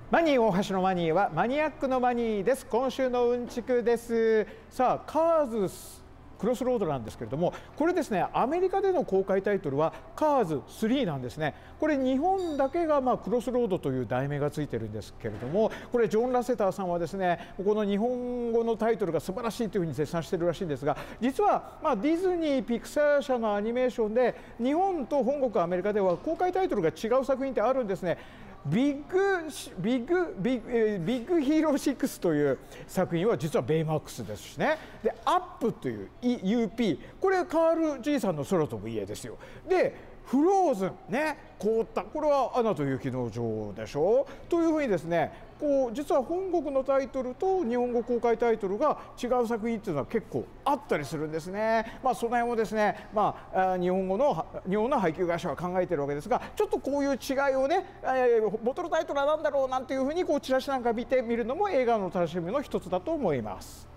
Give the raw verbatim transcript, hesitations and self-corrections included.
マニー大橋のマニーはマニアックのマニーです。今週のうんちくです。さあ、カーズクロスロードなんですけれども、これですね、アメリカでの公開タイトルはカーズスリーなんですね。これ日本だけがまあクロスロードという題名がついてるんですけれども、これジョン・ラセターさんはですね、この日本語のタイトルが素晴らしいというふうに絶賛しているらしいんですが、実はまあディズニー・ピクサー社のアニメーションで日本と本国アメリカでは公開タイトルが違う作品ってあるんですね。ビッグビッグビッグ、えー、ビッグヒーローシックスという作品は実はベイマックスですしね。で、アップという ユーピー、これカール G さんの空飛ぶ家ですよ。で、フローズンね、凍った、これはアナと雪の女王でしょう。というふうにですね、こう実は本国のタイトルと日本語公開タイトルが違う作品っていうのは結構あったりするんですね。まあその辺をですね、まあ日本語の日本の配給会社は考えてるわけですが、ちょっとこういう違いをね、えー、ボトルタイトルは何だろうなんていうふうにこうチラシなんか見てみるのも映画の楽しみの一つだと思います。